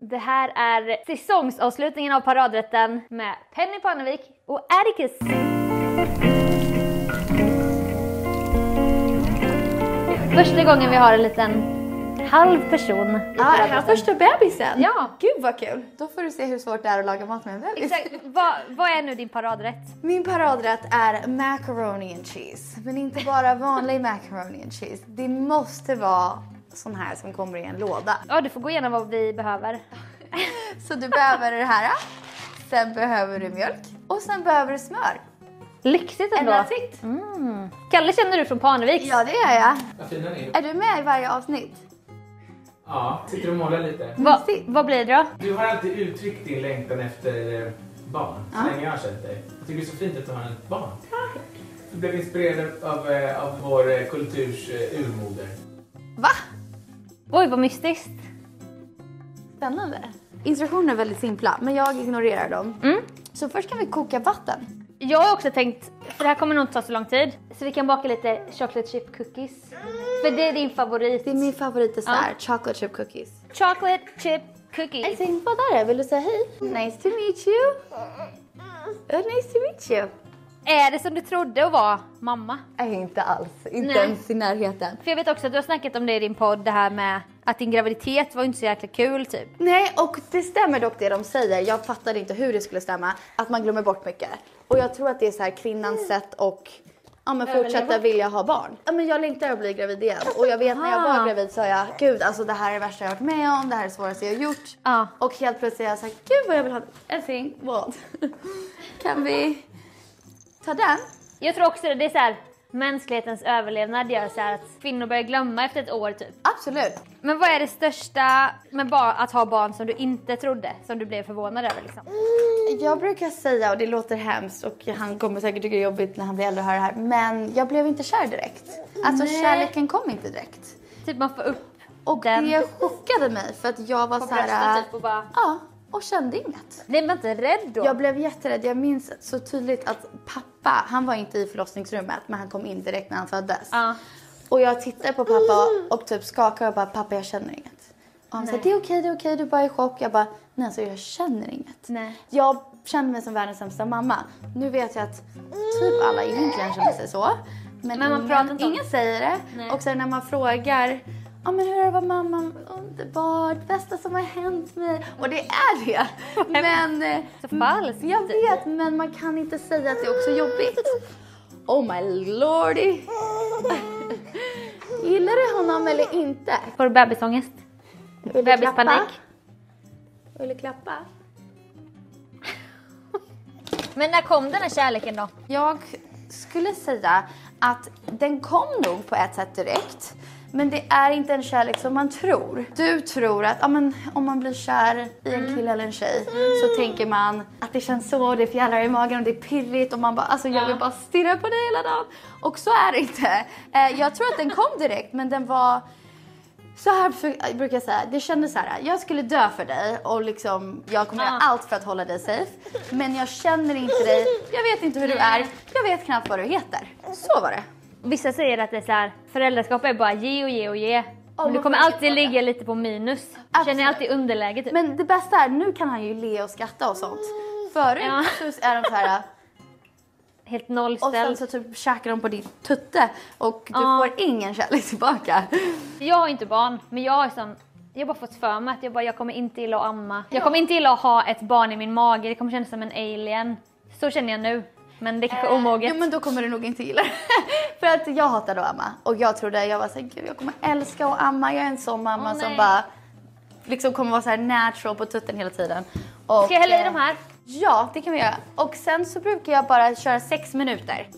Det här är säsongsavslutningen av Paradrätten med Penny Parnevik och Atticus. Första gången vi har en liten halv person. Ja, det här första bebisen. Ja. Gud vad kul. Då får du se hur svårt det är att laga mat med en bebis. Exakt. Vad är nu din paradrätt? Min paradrätt är macaroni and cheese. Men inte bara vanlig macaroni and cheese. Det måste vara sån här som kommer i en låda. Ja, du får gå igenom vad vi behöver. Så du behöver det här. Sen behöver du mjölk. Och sen behöver du smör. Lyxigt ändå. Kalle känner du från Parnevik? Ja, det är jag. Vad fina ni Är du med i varje avsnitt? Ja, sitter och målar lite. Vad blir det då? Du har alltid uttryckt din längtan efter barn, så länge jag har känt dig. Jag tycker det är så fint att du har ett barn. Du blev inspirerad av vår kulturs urmoder. Va? Oj, vad mystiskt. Spännande. Instruktionerna är väldigt simpla, men jag ignorerar dem. Så först kan vi koka vatten. Jag har också tänkt, för det här kommer nog inte ta så lång tid, så vi kan baka lite chocolate chip cookies. För det är din favorit. Det är min favoritdessert, chocolate chip cookies. Chocolate chip cookies. I think, vad är det? Vill du säga hej? Nice to meet you. Nice to meet you. Är det som du trodde att vara mamma? Nej, inte alls. Inte Nej. ens i närheten. För jag vet också att du har snackat om det i din podd, det här med att din graviditet var inte så jäkla kul typ. Nej, och det stämmer dock det de säger. Jag fattade inte hur det skulle stämma. Att man glömmer bort mycket. Och jag tror att det är så här kvinnans sätt och fortsätta vilja ha barn. Ja, men jag längtar att bli gravid igen. Och jag vet när jag var gravid så jag, gud alltså det här är det värsta jag har varit med om. Det här är det svåraste jag har gjort. Ja. Och helt plötsligt har jag sagt, gud vad jag vill ha en thing. Vad? Kan vi ta den? Jag tror också det är så här, mänsklighetens överlevnad gör så här att kvinnor börjar glömma efter ett år typ. Absolut. Men vad är det största med att ha barn som du inte trodde, som du blev förvånad över liksom? Jag brukar säga, och det låter hemskt och han kommer säkert tycka det är jobbigt när han blir äldre och hör det här, men jag blev inte kär direkt. Alltså kärleken kom inte direkt. Typ man får upp Och den. det chockade mig för att jag var På så här. bröstet typ och bara... Ja, och kände inget. Blev man inte rädd då? Jag blev jätterädd. Jag minns så tydligt att pappa, han var inte i förlossningsrummet, men han kom in direkt när han föddes. Ja. Och jag tittade på pappa och typ skakade och bara, pappa jag känner inget. Och han sa, det är okej, du är bara i chock. Jag bara, nej alltså jag känner inget. Nej. Jag kände mig som världens sämsta mamma. Nu vet jag att typ alla egentligen känner sig så. Men man pratar inte om ingen säger det. Nej. Och sen när man frågar, ja men hur är det att vara mamma? Underbart, bästa som har hänt mig. Och det är det. Men Så falskt. jag vet, men man kan inte säga att det är också jobbigt. Oh my lordy. Gillar du honom eller inte? Får du bebisångest? Vill du Bebispanik? klappa? Vill du klappa? Men när kom den här kärleken då? Jag skulle säga att den kom nog på ett sätt direkt. Men det är inte en kärlek som man tror. Du tror att om man blir kär i en kille eller en tjej så tänker man att det känns så, det är fjärilar i magen och det är pirrigt och man bara, alltså jag vill bara stirra på dig hela dagen. Och så är det inte. Jag tror att den kom direkt, men den var så här brukar jag säga, det kändes så här, jag skulle dö för dig och liksom, jag kommer göra allt för att hålla dig safe. Men jag känner inte dig, jag vet inte hur du är, jag vet knappt vad du heter. Så var det. Vissa säger att det är så här, föräldraskap är bara ge och ge och ge. Men du man kommer får alltid ligga lite på minus. Du känner alltid underläge typ. Men det bästa är, nu kan han ju le och skratta och sånt. Förut så är de så här, Helt och sen nollställd. så typ käkar de på din tutte och du får ingen kärlek tillbaka. Jag har inte barn, men jag har bara fått för mig att jag kommer inte gilla att amma. Jag kommer inte gilla att ha ett barn i min mage. Det kommer kännas som en alien. Så känner jag nu. Men det är kanske omoget. Jo men då kommer du nog inte gilla det. För att jag hatade att amma. Och jag trodde, jag var såhär, gud jag kommer älska att amma. Jag är en sån mamma som bara liksom kommer vara så här natural på tutten hela tiden. Och, Ska jag hälla i de här? Ja, det kan vi göra. Och sen så brukar jag bara köra 6 minuter.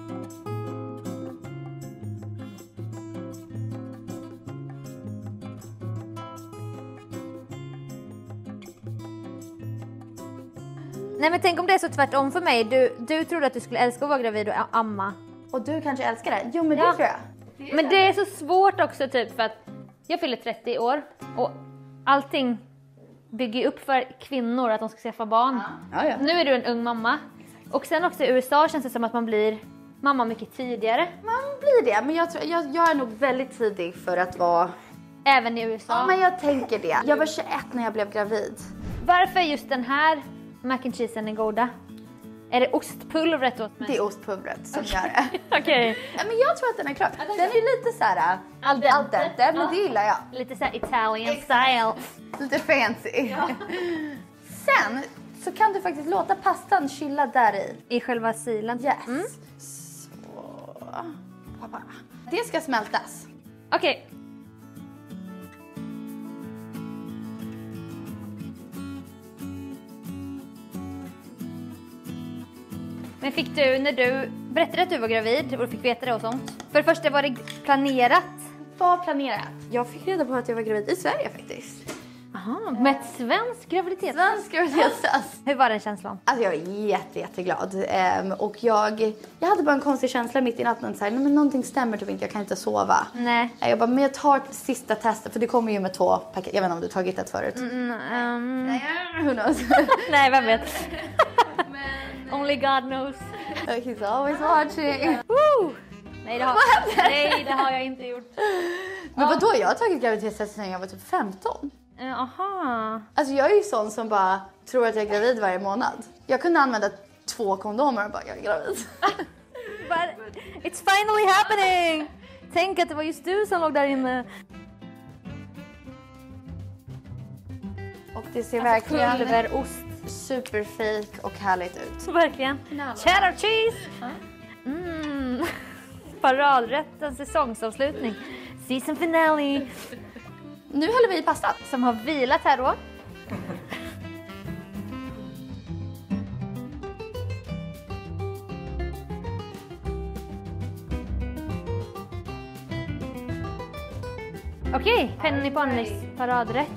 Nej men tänk om det är så tvärtom för mig. Du trodde att du skulle älska att vara gravid och amma. Och du kanske älskar det? Jo men det tror jag. Men det är så svårt också typ för att jag fyller 30 år och allting bygger upp för kvinnor att de ska skaffa barn. Ja. Nu är du en ung mamma. Och sen också i USA känns det som att man blir mamma mycket tidigare. Man blir det, men jag är nog väldigt tidig för att vara Även i USA. Ja, men jag tänker det. Jag var 21 när jag blev gravid. Varför är just den här mac and cheesen är goda? Är det ostpulvret åt mig? Det är ostpulvret som gör det. Okej. Ja, men jag tror att den är klar. Den är lite så här al dente, men det gillar jag. Lite såhär Italian style. Lite fancy. Sen så kan du faktiskt låta pastan chilla där i. I själva silen? Yes. Så. Pappa. Det ska smältas. Okej. Men fick du, när du berättade att du var gravid och fick veta det och sånt. För det första, var det planerat? Vad planerat? Jag fick reda på att jag var gravid i Sverige faktiskt. Aha, med ett svenskt graviditet. Svensk graviditetstest. Hur var den känslan? Alltså jag var jätteglad. Och jag hade bara en konstig känsla mitt i natten. Så här, nej, men någonting stämmer typ inte, jag kan inte sova. Nej. Jag bara, men jag tar sista testet. För det kommer ju med 2 paket. Jag vet inte om du tagit ett förut. Nej, who knows? Nej, vem vet? Only God knows. He's always watching. Woo! Nej, det har jag inte gjort. Men vadå, jag har tagit graviditetstest sedan jag var typ 15. Aha. Alltså jag är ju sån som bara tror att jag är gravid varje månad. Jag kunde använda 2 kondomer och bara, jag är gravid. But it's finally happening! Tänk att det var just du som låg där inne. Och det ser verkligen Pulverost. superfake och härligt ut. Verkligen. Cheddar cheese! Paradrätten säsongsavslutning. Season finale. Nu häller vi i pastan. Som har vilat här då. Okej, Penny Ponlys paradrätt.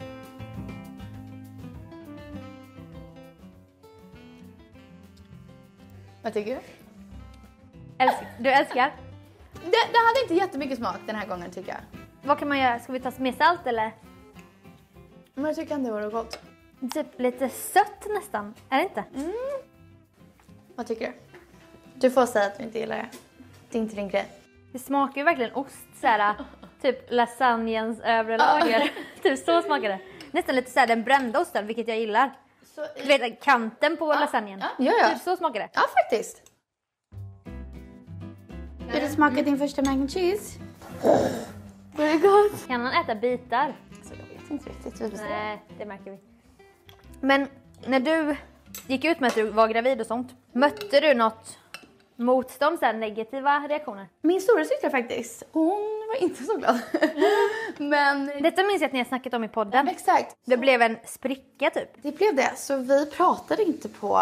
Vad tycker du? Du älskar? Det hade inte jättemycket smak den här gången tycker jag. Vad kan man göra? Ska vi ta mer salt eller? Men jag tycker ändå det var gott. Typ lite sött nästan. Är det inte? Vad tycker du? Du får säga att du inte gillar det. Det är inte din grej. Det smakar ju verkligen ost såhär. Typ lasagnens övre lager. Typ så smakar det. Nästan lite såhär den brända osten, vilket jag gillar. Du vet kanten på lasagnen. Ja. Typ så smakar det. Ja, faktiskt. Vill du smaka din första mac and cheese? Var det gott? Kan man äta bitar? Alltså, jag vet inte riktigt. Nej, det märker vi. Men när du gick ut med att du var gravid och sånt, mötte du något motstånd, så här negativa reaktioner? Min storasyster faktiskt, hon var inte så glad. Men Detta minns jag att ni har snackat om i podden. exakt, Det blev en spricka typ. det blev det. Så vi pratade inte på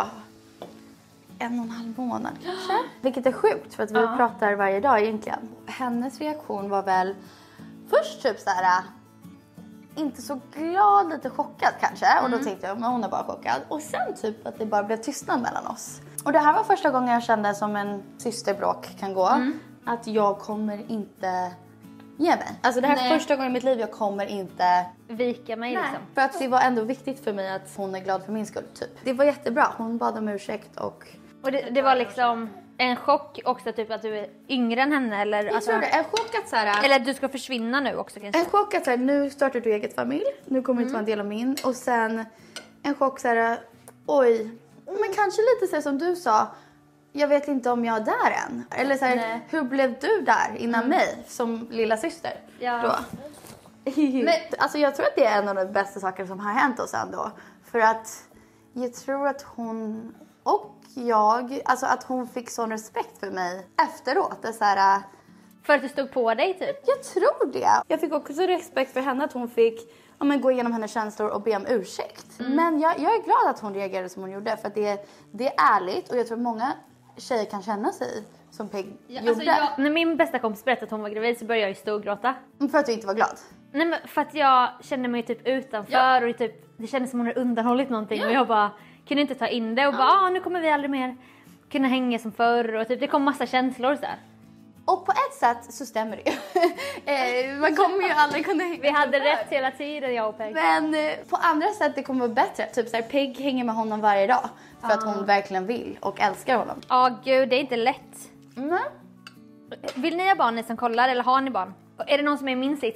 1,5 månad kanske. Vilket är sjukt för att vi pratar varje dag egentligen. Hennes reaktion var väl först typ så här inte så glad, lite chockad kanske. Och då tänkte jag, men hon är bara chockad. Och sen typ att det bara blev tystnad mellan oss. Och det här var första gången jag kände som en systerbråk kan gå. Att jag kommer inte ge mig. Alltså det här är första gången i mitt liv jag kommer inte Vika mig liksom. För att det var ändå viktigt för mig att hon är glad för min skull typ. Det var jättebra, hon bad om ursäkt och Det var liksom en chock också typ att du är yngre än henne eller jag tror det, en chock att så här, eller att du ska försvinna nu också kanske. en chock att så här, nu startar du eget familj, nu kommer du inte vara en del av min. Och sen en chock så här, oj, men kanske lite så här, som du sa, jag vet inte om jag är där än. Eller så här, hur blev du där innan mig som lilla syster? Ja. Då? Men alltså jag tror att det är en av de bästa saker som har hänt oss ändå. För att jag tror att hon och jag, alltså att hon fick sån respekt för mig efteråt. Det är så här, För att du stod på dig typ. jag tror det. Jag fick också respekt för henne att hon fick gå igenom hennes känslor och be om ursäkt. Men jag är glad att hon reagerade som hon gjorde. För att det är ärligt och jag tror många tjejer kan känna sig som Peg gjorde. När min bästa kompis berättade att hon var gravid så började jag ju storgråta. För att du inte var glad. Nej men för att jag kände mig typ utanför och det kändes som hon hade undanhållit någonting och jag bara kunde inte ta in det och bara nu kommer vi aldrig mer kunna hänga som förr och typ det kom massa känslor så här. Och på ett sätt så stämmer det ju. Man kommer ju aldrig kunna hänga. Vi hade rätt hela tiden jag och Peg. Men på andra sätt det kommer vara bättre. Typ så här, Peg hänger med honom varje dag. För att hon verkligen vill och älskar honom. Ja gud det är inte lätt. Vill ni ha barn ni som kollar eller har ni barn? Är det någon som är i min sits?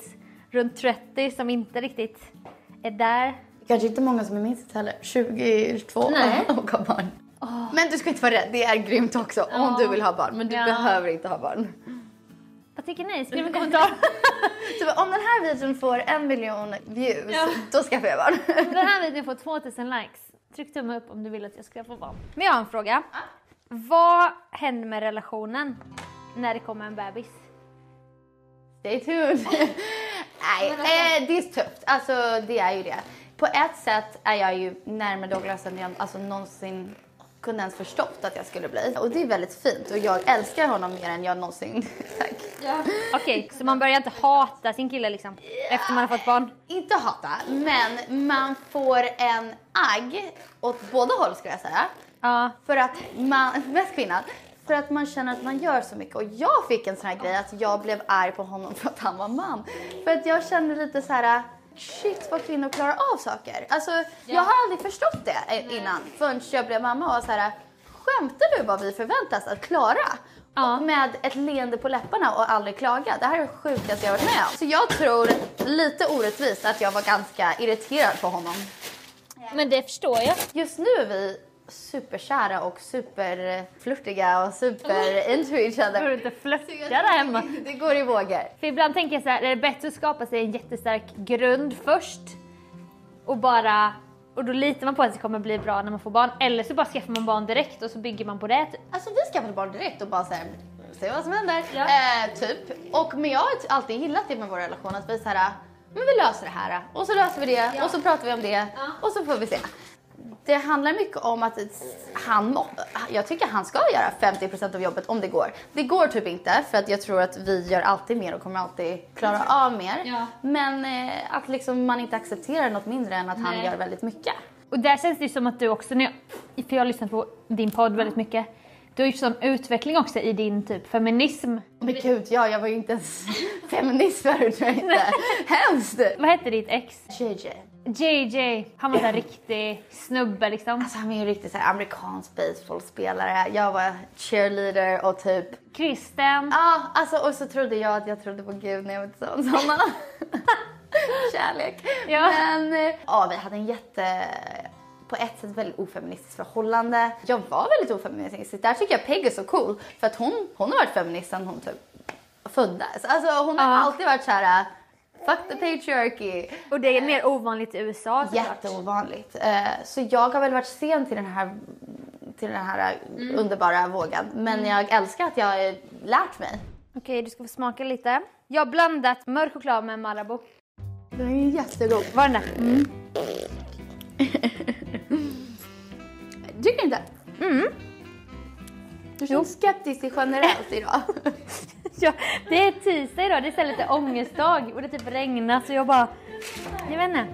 runt 30 som inte riktigt är där. Kanske inte många som är minst heller. 22 Nej. och har barn. Men du ska inte vara rädd, det är grymt också om du vill ha barn. Men du behöver inte ha barn. Vad tycker ni? Skriv en kommentar. Så om den här videon får 1 miljon views, då skaffar jag barn. Den här videon får 2000 likes. Tryck tumme upp om du vill att jag ska få barn. Men jag har en fråga. Vad händer med relationen när det kommer en bebis? Stay tuned. Nej, det är tufft. Alltså det är ju det. På ett sätt är jag ju närmare Douglas än jag någonsin kunde ens förstått att jag skulle bli. Och det är väldigt fint. Och jag älskar honom mer än jag någonsin. Tack. Okej, så man börjar inte hata sin kille liksom? Efter man har fått barn? Inte hata, men man får en agg åt båda håll skulle jag säga. Ja. För att man, mest kvinnan, för att man känner att man gör så mycket. Och jag fick en sån här grej att jag blev arg på honom för att han var man. För att jag kände lite så här: shit vad kvinnor klarar av saker. Alltså jag har aldrig förstått det innan. Förrän jag blev mamma och så här: skämtar du vad vi förväntas att klara? Och med ett leende på läpparna och aldrig klaga. Det här är det sjukaste jag varit med om. Så jag tror lite orättvist att jag var ganska irriterad på honom. Men det förstår jag. Just nu är vi superkära och superflirtiga och super into each other. Du får inte flörta där hemma. Det går i vågor. För ibland tänker jag så här, är det bättre att skapa sig en jättestark grund först och då litar man på att det kommer bli bra när man får barn, eller så bara skaffar man barn direkt och så bygger man på det typ. Alltså vi skaffade barn direkt och bara så här, se vad som händer. Typ. Men jag har alltid gillat det med vår relation, att vi så här, men vi löser det här och så löser vi det och så pratar vi om det och så får vi se. Det handlar mycket om att jag tycker han ska göra 50% av jobbet om det går. Det går typ inte, för att jag tror att vi gör alltid mer och kommer alltid klara av mer. Ja. Men att liksom man inte accepterar något mindre än att han gör väldigt mycket. Och där känns det som att du också, för jag har lyssnat på din podd väldigt mycket, du har ju sån utveckling också i din typ feminism. Men gud, jag var ju inte ens feminist förut, tror jag inte. Hemskt! Vad heter ditt ex? JJ. Han var en riktig snubbe liksom. Alltså han är ju riktigt så här amerikansk baseballspelare. Jag var cheerleader och typ Kristen. Ja, alltså och så trodde jag att jag trodde på Gud när jag var tillsammans med honom. Kärlek. Ja. Men vi hade en på ett sätt väldigt ofeministiskt förhållande. Jag var väldigt ofeministiskt. Där tycker jag Peg är så cool. För att hon har varit feminist sedan hon typ föddes. Alltså hon har alltid varit så här: fuck the patriarchy. Och det är mer ovanligt i USA. Jätteovanligt. Så jag har väl varit sen till den här underbara vågen. Men jag älskar att jag har lärt mig. Okej, du ska få smaka lite. Jag har blandat mörk choklad med Marabou. Den är jättegod. Var den där? Tycker inte? Du känns skeptisk generellt idag. Ja, det är tisdag idag, det är lite ångestdag och det typ regnar så jag vet inte.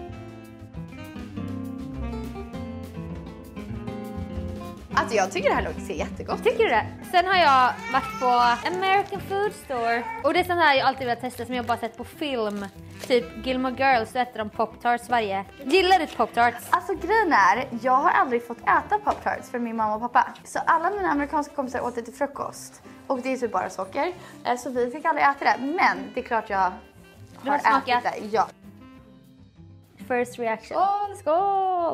Alltså jag tycker det här ser jättegott. Tycker du det? Sen har jag varit på American Food Store. Och det är sånt här jag alltid vill testa som jag bara sett på film. Typ Gilmore Girls, så äter de Pop-Tarts varje. Gillar du Pop-Tarts? Alltså grejen är, jag har aldrig fått äta Pop-Tarts för min mamma och pappa. Så alla mina amerikanska kompisar åt det till frukost. Och det är typ bara socker. Så vi fick aldrig äta det. Men det är klart jag har smakat? ätit det. Ja. First reaction. Skål! Skål!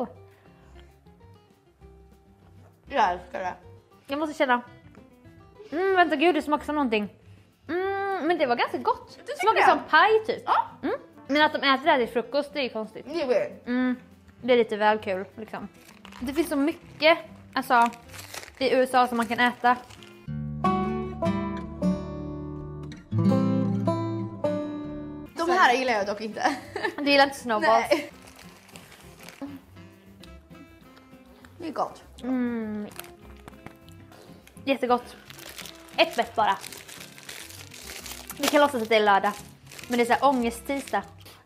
Jag älskar det. Jag måste känna. Vänta gud, det smakar som någonting. Men det var ganska gott. Det smakar som paj typ. Ja. Men att de äter det här till frukost, det är ju konstigt. Det är weird. Det är lite väl kul liksom. Det finns så mycket alltså, i USA som man kan äta. De här gillar jag dock inte. Du gillar inte snowballs? Nej. Det är gott. Jättegott. Ett bett bara. Vi kan låtsas att det är lördag. Men det är så här ångest-tisdag.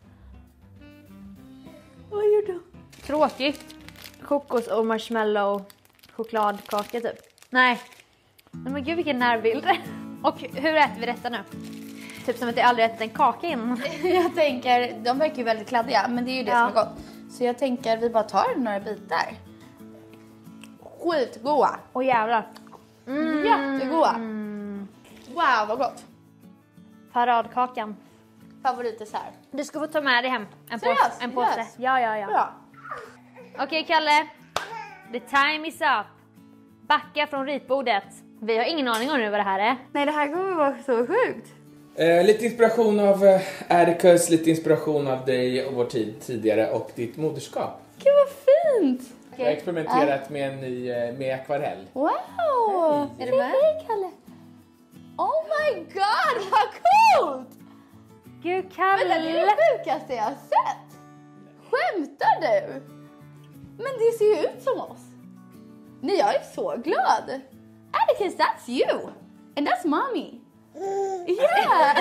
Vad gör du? Tråkigt. Kokos och marshmallow chokladkaka typ. Nej. Men gud vilken närbild. Och hur äter vi detta nu? Typ som att jag aldrig ätit en kaka innan. Jag tänker, de verkar ju väldigt kladdiga, men det är ju det som är gott. Så jag tänker vi bara tar några bitar. Skitgoda. Åh jävlar. Jättegoda. Wow, vad gott. Paradkakan. favoritdessert. Du ska få ta med dig hem en påse. Seriöst? En påse. Yes. Ja. Bra. Okej, Kalle. The time is up. Backa från ritbordet. Vi har ingen aning om nu vad det här är. Nej, det här kommer vara så sjukt. Lite inspiration av Atticus, lite inspiration av dig och vår tid tidigare och ditt moderskap. Gud vad fint! Jag har experimenterat med en ny med akvarell. Wow! Är du med? Hej, Kalle. Oh my god, vad coolt! Gud, Vänta, Kalle. det är det sjukaste jag har sett. Skämtar du? Men det ser ju ut som oss. Nej, jag är så glad. Atticus, that's you. And that's mommy. Yeah!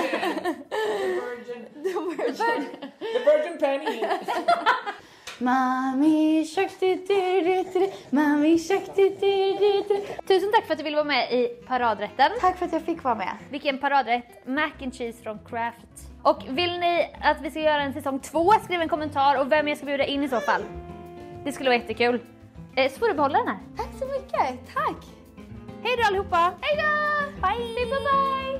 The Virgin Penny! Mommy shark, mommy shark. Tusen tack för att du ville vara med i paradrätten. Tack för att jag fick vara med. Vilken paradrätt? Mac and cheese från Kraft. Och vill ni att vi ska göra en säsong 2, skriv en kommentar och vem jag ska bjuda in i så fall. Det skulle vara jättekul. Så får du behålla den här. Tack så mycket. Tack. Hej då allihopa! Hej då! Bye! Bye bye!